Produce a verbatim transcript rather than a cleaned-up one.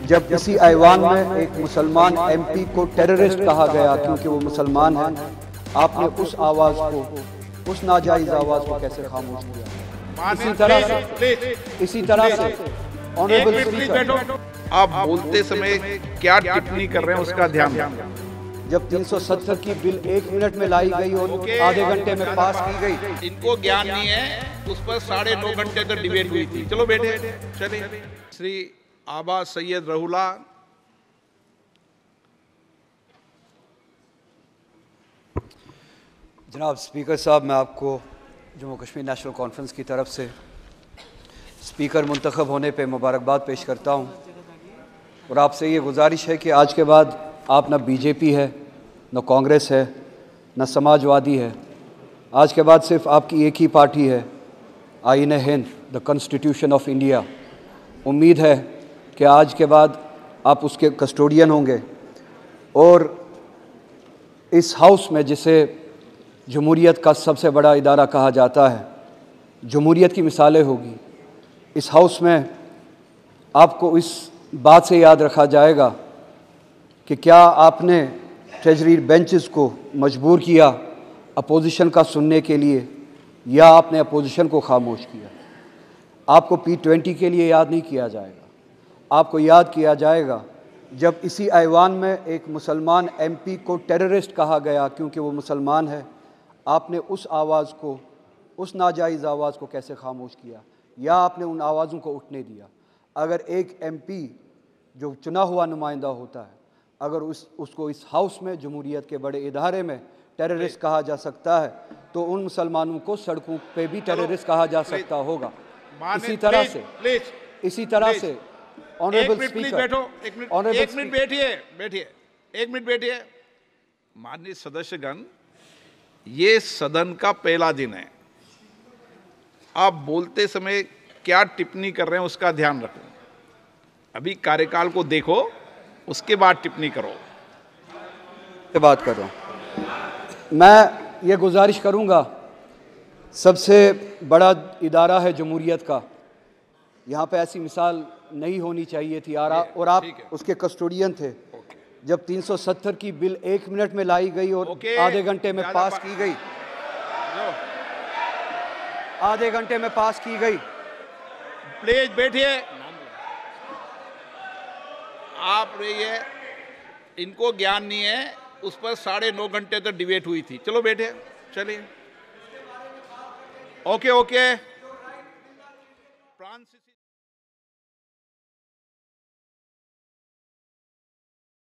जब इसी ऐवान में एक मुसलमान एमपी को टेररिस्ट कहा गया क्योंकि वो मुसलमान है, आपने उस आवाज को, उस नाजायज आवाज को कैसे खामोश किया? इसी तरह से इसी तरह से ऑनरेबल स्पीकर, आप बोलते समय क्या टिप्पणी कर रहे हैं उसका ध्यान रखें। जब तीन सौ सत्तर की बिल एक मिनट में लाई गई और आधे घंटे में पास की गई, इनको ज्ञान नहीं है, उस पर साढ़े नौ घंटे तक डिबेट हुई थी। चलो बैठे, चलिए। श्री आबा सैयद रहुला, जनाब स्पीकर साहब, मैं आपको जम्मू कश्मीर नेशनल कॉन्फ्रेंस की तरफ से स्पीकर मुंतखब होने पे मुबारकबाद पेश करता हूँ और आपसे ये गुजारिश है कि आज के बाद आप न बीजेपी है, न कांग्रेस है, न समाजवादी है। आज के बाद सिर्फ आपकी एक ही पार्टी है, आईन हिंद, द कॉन्स्टिट्यूशन ऑफ इंडिया। उम्मीद है कि आज के बाद आप उसके कस्टोडियन होंगे और इस हाउस में, जिसे जमहूरियत का सबसे बड़ा इदारा कहा जाता है, जमहूरियत की मिसालें होगी। इस हाउस में आपको इस बात से याद रखा जाएगा कि क्या आपने ट्रेजरी बेंचेस को मजबूर किया अपोजिशन का सुनने के लिए, या आपने अपोजिशन को खामोश किया। आपको पी ट्वेंटी के लिए याद नहीं किया जाएगा, आपको याद किया जाएगा जब इसी ऐवान में एक मुसलमान एमपी को टेररिस्ट कहा गया क्योंकि वो मुसलमान है। आपने उस आवाज़ को, उस नाजायज़ आवाज़ को कैसे खामोश किया, या आपने उन आवाज़ों को उठने दिया। अगर एक एमपी जो चुना हुआ नुमाइंदा होता है, अगर उस उसको इस हाउस में, जमहूरियत के बड़े इदारे में टेररिस्ट कहा जा सकता है, तो उन मुसलमानों को सड़कों पे भी टेररिस्ट कहा जा सकता होगा। इसी तरह से इसी तरह से ऑनरेबल स्पीकर, ऑनरेबल एक मिनट बैठिए बैठिए एक मिनट बैठिए। माननीय सदस्यगण, ये सदन का पहला दिन है। आप बोलते समय क्या टिप्पणी कर रहे हैं उसका ध्यान रखें। अभी कार्यकाल को देखो, उसके बाद टिप्पणी करो। से बात कर रहा हूँ। मैं ये गुजारिश करूँगा, सबसे बड़ा इदारा है जमहूरियत का, यहाँ पे ऐसी मिसाल नहीं होनी चाहिए थी। और और आप उसके कस्टोडियन थे जब तीन सौ सत्तर की बिल एक मिनट में लाई गई और आधे घंटे में पास की गई आधे घंटे में पास की गई। प्लीज बैठिए। आप रहिए, इनको ज्ञान नहीं है, उस पर साढ़े नौ घंटे तक डिबेट हुई थी। चलो बैठे, चलिए। Okay okay